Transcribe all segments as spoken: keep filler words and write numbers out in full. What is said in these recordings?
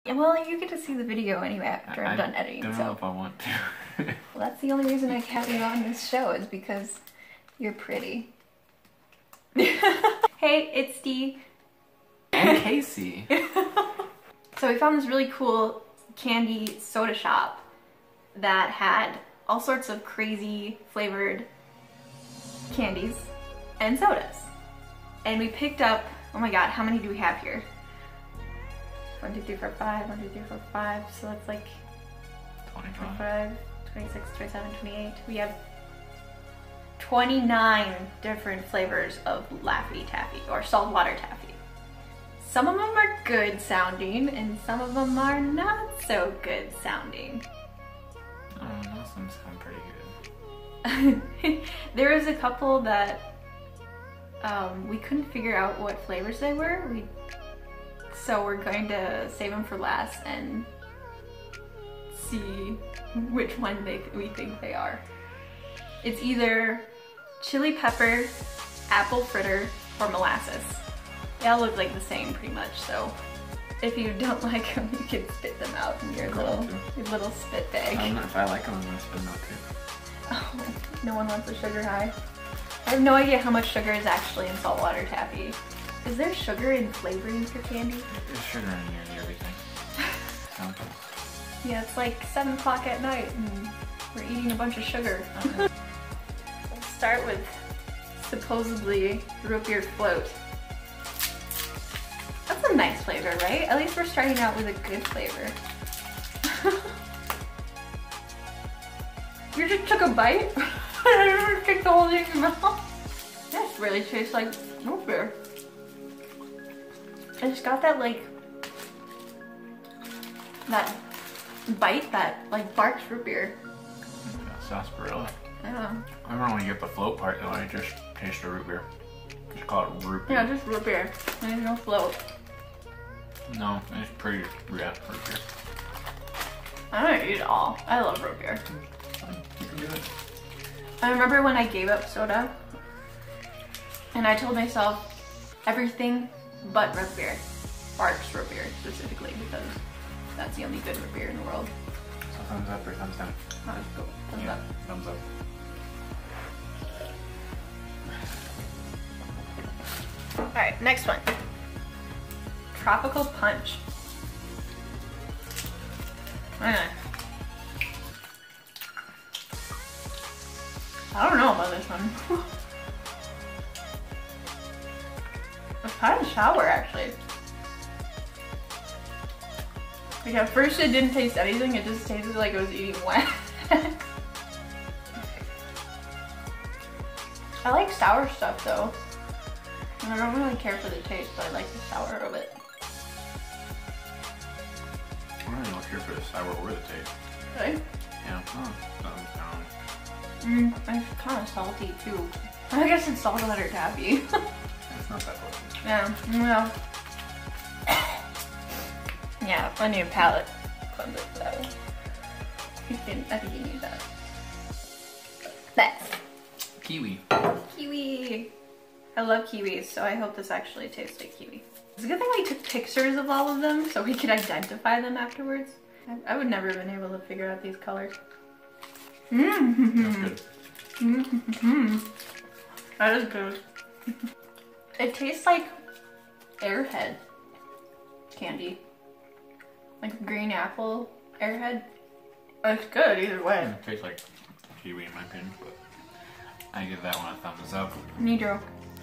Yeah, well, you get to see the video anyway after I'm I done editing. I don't so. know if I want to. Well, that's the only reason I have you on this show is because you're pretty. Hey, it's Dee. And Casey. So we found this really cool candy soda shop that had all sorts of crazy flavored candies and sodas. And we picked up, oh my god, how many do we have here? One, two, three, four, five, one, two, three, four, five. So that's like twenty-five, twenty-six, twenty-seven, twenty-eight. We have twenty-nine different flavors of Laffy Taffy or Saltwater Taffy. Some of them are good sounding and some of them are not so good sounding. Oh, most of them sound pretty good. There was a couple that um, we couldn't figure out what flavors they were. We, so we're going to save them for last and see which one they, we think they are. It's either chili pepper, apple fritter, or molasses. They all look like the same pretty much, so if you don't like them, you can spit them out in your little, your little spit bag. I don't know if I like them, I'm gonna spit them out too. Oh, no one wants a sugar high. I have no idea how much sugar is actually in Saltwater Taffy. Is there sugar in flavoring for candy? There's sugar in nearly everything. Okay. Yeah, it's like seven o'clock at night and we're eating a bunch of sugar. Okay. We'll start with supposedly root beer float. That's a nice flavor, right? At least we're starting out with a good flavor. You just took a bite? I didn't take the whole thing in your mouth. This really tastes like root beer. It's got that like, that bite that like barks root beer. Yeah, sarsaparilla. Yeah. I remember when you get the float part though, I just taste the root beer. Just call it root beer. Yeah, just root beer. There's no float. No, it's pretty yeah, root beer. I don't eat it all. I love root beer. Fine, you can do it. I remember when I gave up soda and I told myself everything but root beer. Barks root beer specifically because that's the only good root beer in the world. So thumbs up or thumbs down? Oh, cool. Thumbs yeah, up. thumbs up. Alright, next one. Tropical Punch. Mm. I don't know about this one. It's kind of sour actually. Like at first it didn't taste anything, it just tasted like it was eating wet. I like sour stuff though. And I don't really care for the taste, but I like the sour of it. I don't really care for the sour or the taste. Really? Yeah, oh, thumbs down. Mmm, it's kind of salty too. I guess it's Saltwater Taffy. It's not that salty. Yeah, well. Yeah, I need a palate cleanser for that one. You can, I think you need that. Next. Kiwi. Kiwi. I love kiwis, so I hope this actually tastes like kiwi. It's a good thing we took pictures of all of them so we could identify them afterwards. I, I would never have been able to figure out these colors. Mmm. That's good. Mmm. That is good. It tastes like Airhead candy. Like green apple Airhead. It's good either way. It tastes like kiwi in my opinion, but I give that one a thumbs up. Me too.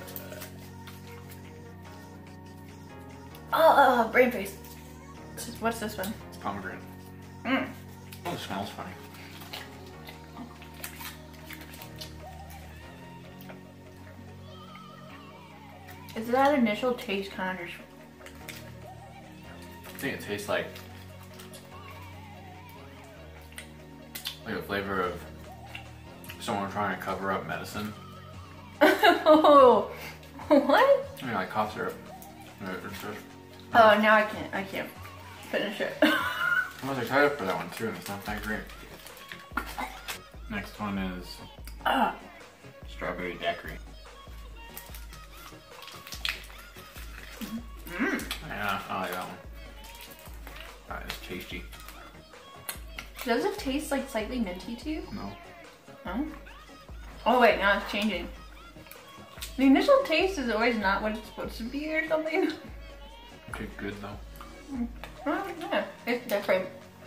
Oh, brain face. This is, what's this one? It's pomegranate. Mmm. Oh, it smells funny. Is that initial taste kind of just... I think it tastes like like a flavor of someone trying to cover up medicine. Oh, what? I mean, like cough syrup. Oh, now I can't. I can't finish it. I was excited for that one too, and it's not that great. Next one is Ah. strawberry daiquiri. Mm. Yeah, I like that one. tasty. Does it taste like slightly minty to you? No. No? Oh wait, now it's changing. The initial taste is always not what it's supposed to be or something. Okay, good though. Mm. Oh, yeah, it's different.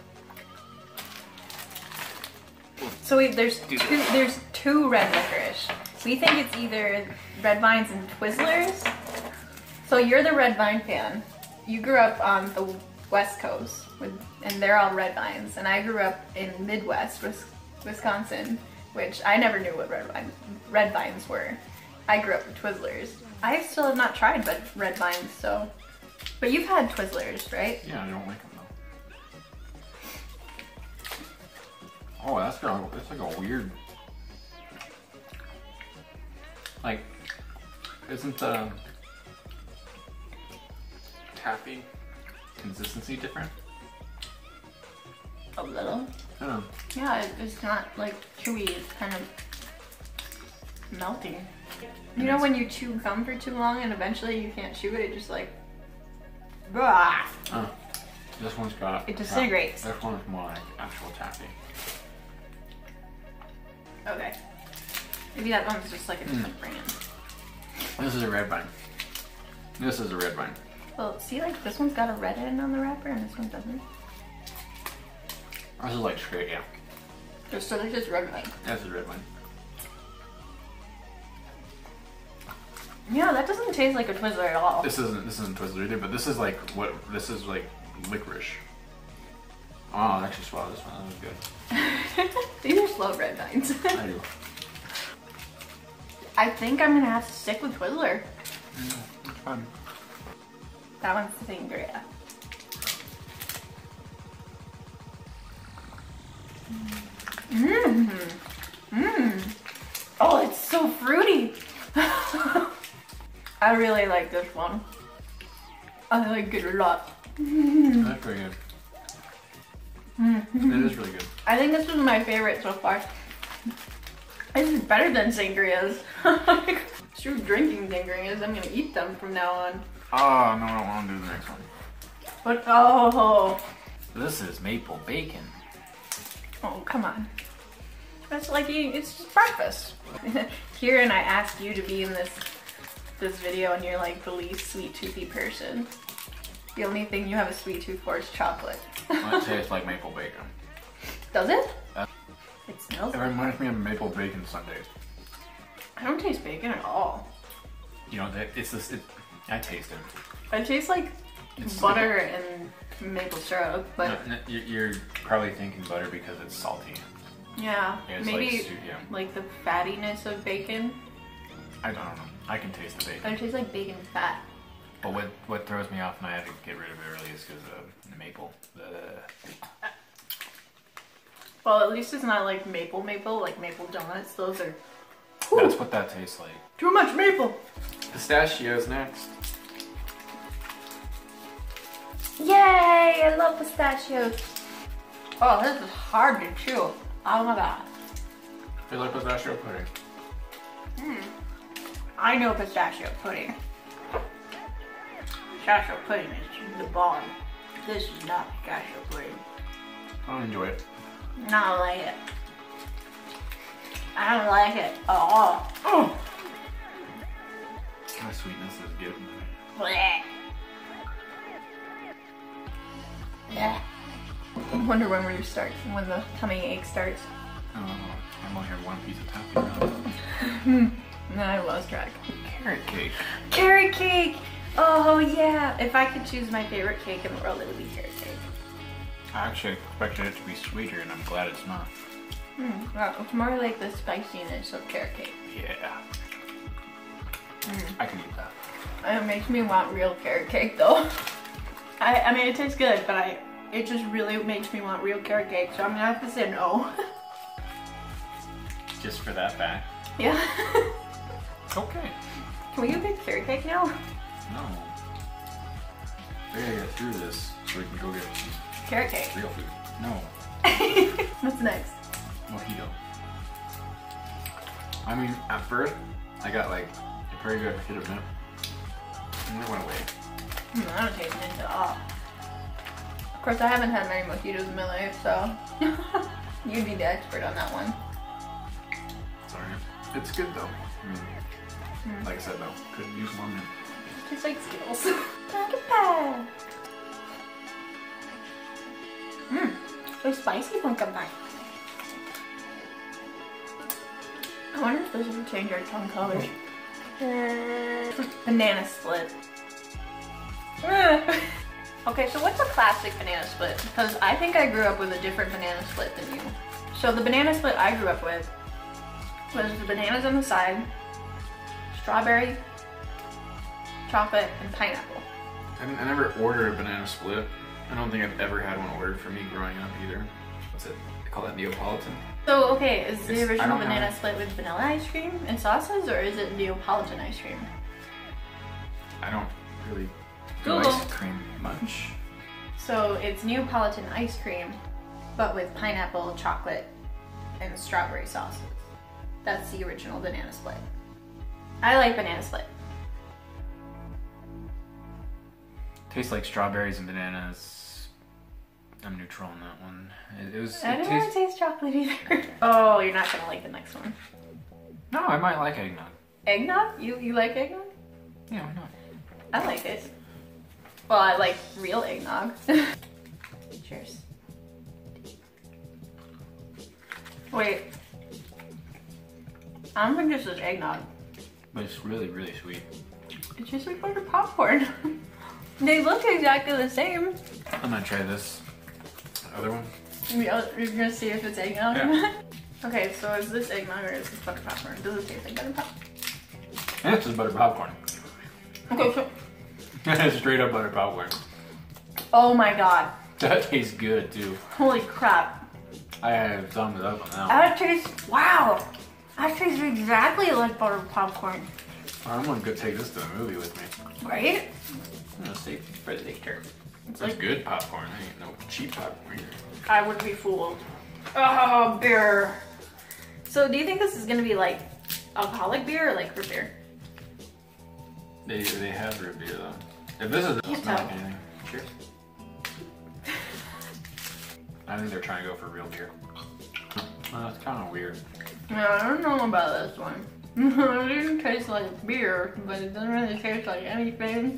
So wait, there's two, there's two red licorice. We think it's either red vines and Twizzlers. So you're the red vine fan. You grew up on the West Coast, with, and they're all red vines. And I grew up in Midwest, Wisconsin, which I never knew what red vines, red vines were. I grew up with Twizzlers. I still have not tried but red vines, so. But you've had Twizzlers, right? Yeah, I don't like them though. Oh, that's got that's like a weird. Like, isn't the taffy consistency different? A little. I don't know. Yeah, it, it's not like chewy. It's kind of melting. You know when you chew gum for too long and eventually you can't chew it, it just like, blah. Oh, this one's got. It disintegrates. This one's more like actual taffy. Okay. Maybe that one's just like a different mm. brand. This is a red vine. This is a red vine. Well, see, like this one's got a red end on the wrapper and this one doesn't. This is like straight, yeah. So there's just red vine. That's a red vine. Yeah, that doesn't taste like a Twizzler at all. This isn't this isn't Twizzler either, but this is like what this is like licorice. Oh, I actually swallowed this one. That was good. These are slow red vines. I do. I think I'm gonna have to stick with Twizzler. Mm, it's fun. That one's Sangria. Mmm. Mmm. Oh, it's so fruity. I really like this one. I like it a lot. That's pretty good. Mm-hmm. It is really good. I think this is my favorite so far. This is better than Sangrias. True drinking Sangrias. I'm gonna eat them from now on. Oh, no, I don't want to do the next one. But, oh. This is maple bacon. Oh, come on. That's like eating, it's just breakfast. Here, and I asked you to be in this this video and you're like the least sweet toothy person. The only thing you have a sweet tooth for is chocolate. Well, it tastes like maple bacon. Does it? Uh, it smells It like reminds me of maple bacon sundaes. I don't taste bacon at all. You know, it's this, it, I taste it. It tastes like it's butter like, and maple syrup, but... No, no, you're probably thinking butter because it's salty. Yeah, it's maybe like, yeah. like the fattiness of bacon. I don't know. I can taste the bacon. But it tastes like bacon fat. But what what throws me off and I had to get rid of it early is because of the maple. The... Well, at least it's not like maple maple, like maple donuts. Those are... Whew, that's what that tastes like. Too much maple! Pistachios next. Yay! I love pistachios. Oh, this is hard to chew. Oh my god. I feel like pistachio pudding. Hmm. I know pistachio pudding. Pistachio pudding is the bomb. This is not pistachio pudding. I don't enjoy it. I don't like it. I don't like it at all. Oh. My sweetness is good. Blech. Yeah. I wonder when we start, when the tummy ache starts. Oh, I'm only had one piece of taffy now. No, I lost track. Carrot cake. Carrot cake! Oh yeah! If I could choose my favorite cake in the world, it would be carrot cake. I actually expected it to be sweeter, and I'm glad it's not. Mm, well, it's more like the spiciness of carrot cake. Yeah. Mm. I can eat that. It makes me want real carrot cake though. I, I mean, it tastes good, but I it just really makes me want real carrot cake, so I'm gonna have to say no. Just for that fact? Yeah. Okay. Can we get big carrot cake now? No. We gotta get through this so we can go get carrot cake. Real food. No. What's next? Mojito. I mean, at first, I got like a pretty good hit of mint. And it went away. Mm, I don't taste mint at all. course, I haven't had many mojitos in my life, so you'd be the expert on that one. Sorry. It's good though. Mm. Mm. Like I said though, could use more mint. Tastes like Skittles. Pumpkin pie. Mmm, so spicy pumpkin pie. I wonder if this will change our tongue colors. Uh, banana split. Okay, so what's a classic banana split? Because I think I grew up with a different banana split than you. So the banana split I grew up with was the bananas on the side, strawberry, chocolate, and pineapple. I, I never ordered a banana split. I don't think I've ever had one ordered for me growing up either. What's it? They call that Neapolitan. So, okay, is the It's, original banana know. split with vanilla ice cream and sauces, or is it Neapolitan ice cream? I don't really do Google. ice cream much. So it's Neapolitan ice cream, but with pineapple, chocolate, and strawberry sauces. That's the original banana split. I like banana split. Tastes like strawberries and bananas. I'm neutral on that one. It, it was. I it don't want to taste chocolate either. Oh, you're not gonna like the next one. No, I might like eggnog. Eggnog? You you like eggnog? Yeah, why not? I like it. Well, I like real eggnog. Cheers. Wait. I don't think this is eggnog. But it's really, really sweet. It's just like butter popcorn. They look exactly the same. I'm gonna try this other one. You're gonna see if it's eggnog? Yeah. Okay, so is this eggnog or is this butter popcorn? Does it taste like butter popcorn? And it's just butter popcorn. Okay, so. It's straight up butter popcorn. Oh my god. That tastes good too. Holy crap. I have thumbs up on that one. That tastes, wow. That tastes exactly like butter popcorn. I'm gonna go take this to the movie with me. Right? I'm gonna save it for later. It's It's like, good popcorn. I ain't no cheap popcorn. I would be fooled. Oh, beer. So do you think this is gonna be like alcoholic beer or like root beer? They they have root beer though. If this is Can't doesn't smell tell. like anything. Cheers. I think they're trying to go for real beer. Well, that's kind of weird. Yeah, I don't know about this one. It doesn't taste like beer, but it doesn't really taste like anything.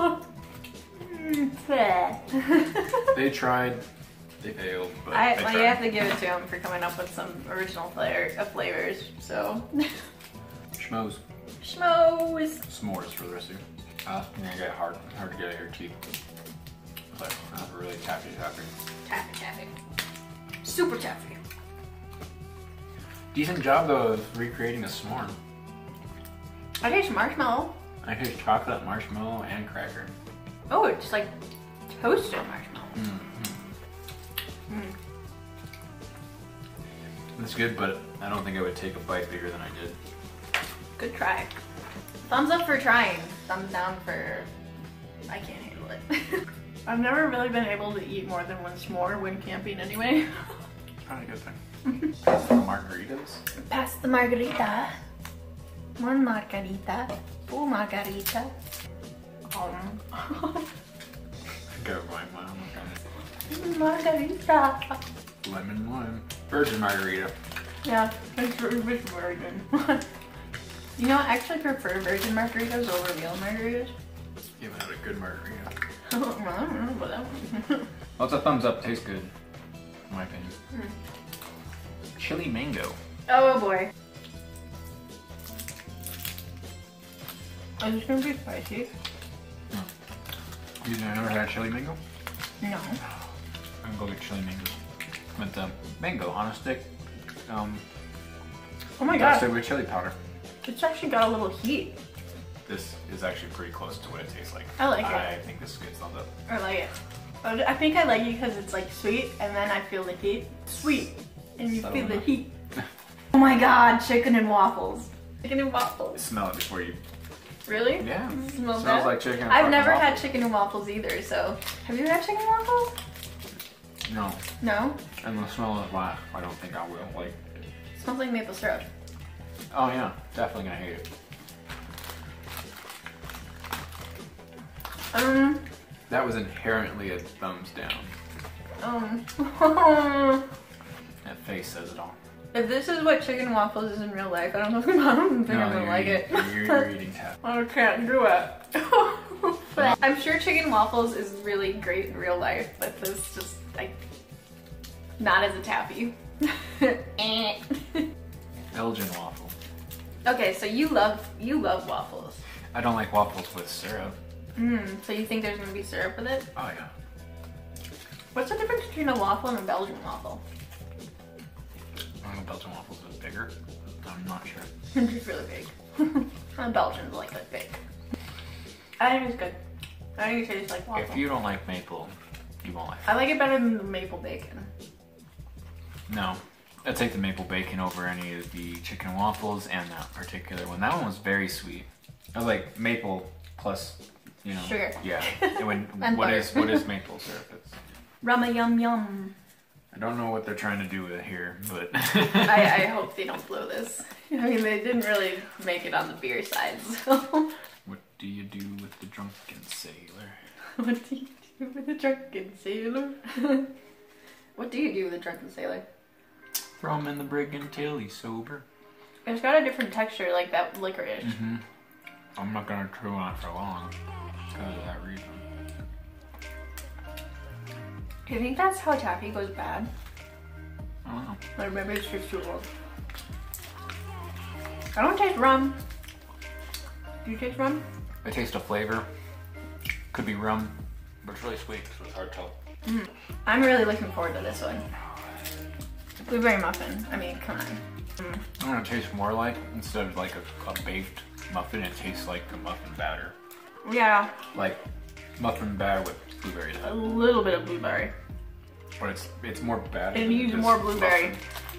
They tried. They failed. But I, they well, tried. you have to give it to them for coming up with some original flavor, uh, flavors. So, Schmoes. Smores. S'mores for the rest of you. Uh, yeah, get hard, hard to get here cheap. But not really taffy taffy. Taffy, taffy. Super taffy. Decent job though of recreating a s'more. I taste marshmallow. I taste chocolate, marshmallow, and cracker. Oh, it's like toasted marshmallow. Mm-hmm. Mm. It's good, but I don't think I would take a bite bigger than I did. Good try. Thumbs up for trying. Thumbs down for I can't handle it. I've never really been able to eat more than one s'more when camping anyway. It's probably a good thing. Pass the margaritas. Pass the margarita. One margarita. Two margarita. Um. Go right, mom. Okay. Margarita. Lemon lime. Virgin margarita. Yeah, it's virgin. You know, I actually prefer virgin margaritas over real margaritas. You haven't had a good margarita. I don't know about that one. Well, it's a thumbs up. Tastes good, in my opinion. Mm. Chili mango. Oh boy. Is this gonna be spicy? You never had chili mango? No. I'm gonna go get chili mango. With the mango on a stick. Um, Oh my dusted god. with chili powder. It's actually got a little heat. This is actually pretty close to what it tastes like. I like it. I think this is good thumbs up. I like it. But I think I like it because it's like sweet and then I feel the heat. Sweet. And you Subtle feel the enough. heat. Oh my god, chicken and waffles. Chicken and waffles. Smell it before you. Really? Yeah. It smells Smells bad? like chicken. and I've fucking never had waffles. chicken and waffles either, so. Have you had chicken and waffles? No. No? And the smell is why I don't think I will. Like. It smells like maple syrup. Oh yeah, definitely gonna hate it. Um, That was inherently a thumbs down. Um. That face says it all. If this is what chicken waffles is in real life, I don't know if I don't think No, I'm gonna you're like eating, it. You're, you're eating taffy. I can't do it. I'm sure chicken waffles is really great in real life, but this just like not as a taffy. Belgian waffle. Okay, so you love you love waffles. I don't like waffles with syrup. Mm, so you think there's gonna be syrup with it? Oh yeah. What's the difference between a waffle and a Belgian waffle? I don't know, Belgian waffles is bigger. I'm not sure. It's just really big. A Belgian's like that big. I think it's good. I think it tastes like waffle. If you don't like maple, you won't like it. I like it better than the maple bacon. No. I'd take the maple bacon over any of the chicken waffles and that particular one. That one was very sweet. I was like maple plus, you know. Sugar. Yeah. And when, And what butter. is what is maple syrup? It's, Rama yum yum. I don't know what they're trying to do with it here, but I, I hope they don't blow this. I mean, they didn't really make it on the beer side, so. What do you do with the drunken sailor? What do you do with a drunken sailor? What do you do with a drunken sailor? From in the brigand till he's sober. It's got a different texture, like that licorice. Mm-hmm. I'm not gonna chew on it for long because of that reason. Do you think that's how taffy goes bad? I don't know. Or maybe it's just too old. I don't taste rum. Do you taste rum? I taste a flavor. Could be rum, but it's really sweet, so it's hard to tell. Mm. I'm really looking forward to this one. Blueberry muffin. I mean, come on. Mm. I'm gonna taste more like, instead of like a, a baked muffin, it tastes like a muffin batter. Yeah, Like muffin batter with blueberries in a it. little bit of blueberry. But it's it's more batter. It than needs just more blueberry.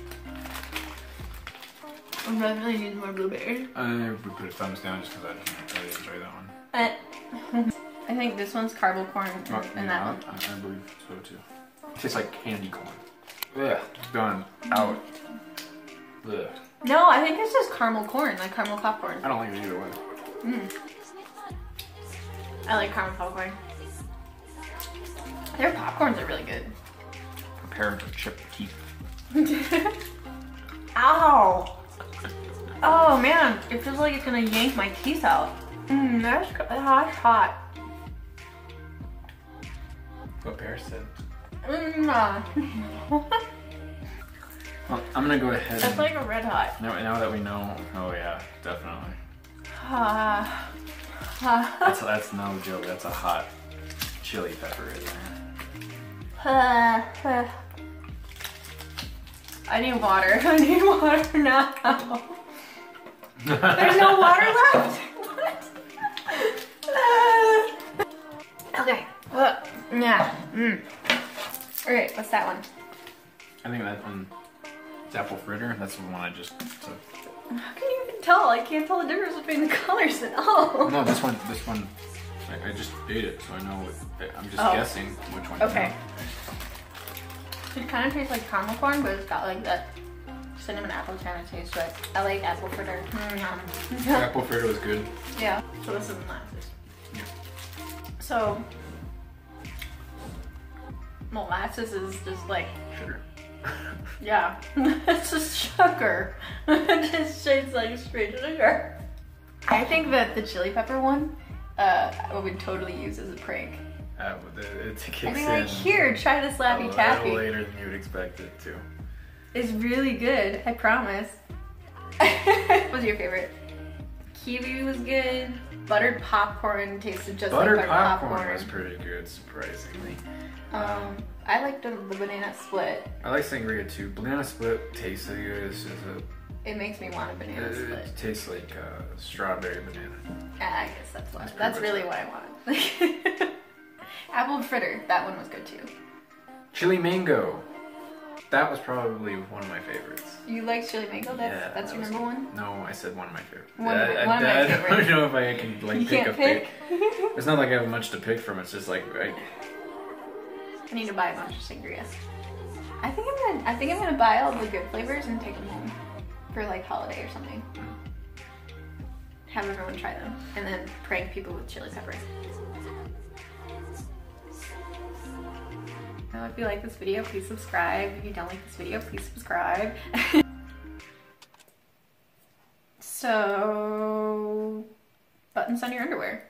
muffin. It definitely needs more blueberry. I would put a thumbs down just because I really enjoy that one. Uh, I think this one's caramel corn and, Oh, and yeah, that one. I, I believe so too. It tastes like candy corn. Ugh, done. Out. Ugh. No, I think it's just caramel corn, like caramel popcorn. I don't like it either way. Mm. I like caramel popcorn. Their popcorns are really good. Prepare to chip teeth. Ow! Oh man, it feels like it's gonna yank my teeth out. Mmm, that's, that's hot. What Bear said. Mm. Well, I'm gonna go ahead That's and like a red hot. now, now that we know, oh yeah, definitely. Ah. That's that's no joke. That's a hot chili pepper right there. I need water. I need water now. There's no water left. What? Okay. Uh, yeah. Mm. All right. What's that one? I think that one, it's apple fritter. That's the one I just took. How can you even tell? I can't tell the difference between the colors at all. No, this one, this one, I, I just ate it, so I know. What, I'm just Oh. guessing which one. Okay. It kind of tastes like caramel corn, but it's got like that cinnamon apple kind of taste to it. I like apple fritter. Mm-hmm. The apple fritter was good. Yeah. So this is molasses. Yeah. So molasses is just like, Sugar. yeah, it's just sugar. It just tastes like straight sugar. I think that the chili pepper one, uh, I would totally use as a prank. Uh, it, it kicks I'd be in like, here, try this a Laffy little Taffy. later than you would expect it to. It's really good, I promise. What's your favorite? Kiwi was good. Buttered popcorn tasted just Buttered like buttered popcorn, popcorn. was pretty good, surprisingly. Um, I liked the, the banana split. I like sangria too. Banana split tastes good. It's just a, It makes me want a banana it, split. it tastes like uh, strawberry banana. I guess that's why. That's That's, pretty really much what I want. Apple fritter, that one was good too. Chili mango. That was probably one of my favorites. You like chili mango? That's Yeah, that's that your was number good. one? No, I said one of my favorites. One of- I, one of my I, I favorites. don't know if I can like You pick can't a pick? pick. It's not like I have much to pick from. It's just like I, I need to buy a bunch of sangria. I think I'm gonna I think I'm gonna buy all the good flavors and take them home for like holiday or something. Have everyone try them and then prank people with chili pepper. Uh, know, if you like this video, please subscribe. If you don't like this video, please subscribe. So, buttons on your underwear.